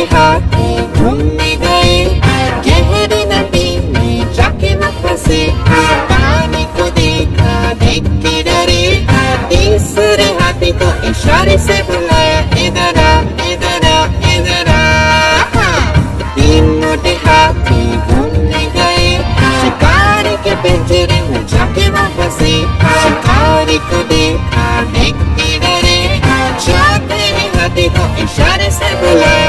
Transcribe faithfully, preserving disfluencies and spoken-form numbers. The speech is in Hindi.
हाथी घूमने गए गहरी नदी में जाके न फंसे। पानी को देखा देख के डरे, तीसरे हाथी को इशारे से बुलाया, इधर आ इधर आ इधर आ। तीन मोटे हाथी घूमने गए शिकारी के पिंजरे में जाके न फंसे। शिकारी को देखा देख के डरे, चौथे हाथी को इशारे से बुलाया।